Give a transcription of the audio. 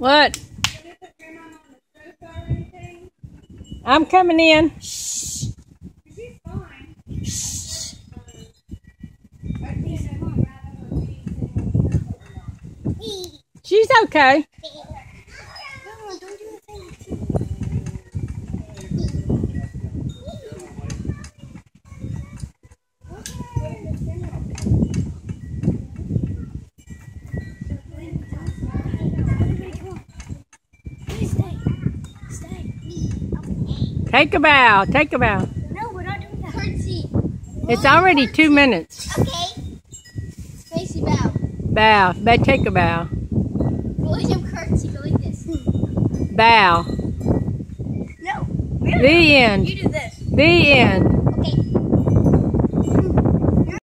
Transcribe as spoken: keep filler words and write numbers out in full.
What? I'm coming in. Shh. She's fine. Shh. She's okay. No, don't do the thing. Stay. Stay. Take a bow. Take a bow. No, we're not doing that. Curtsy. It's already two minutes. Okay. Spacey bow. Bow. But take a bow. William curtsy, go like this. Bow. No. The end. You do this. The end.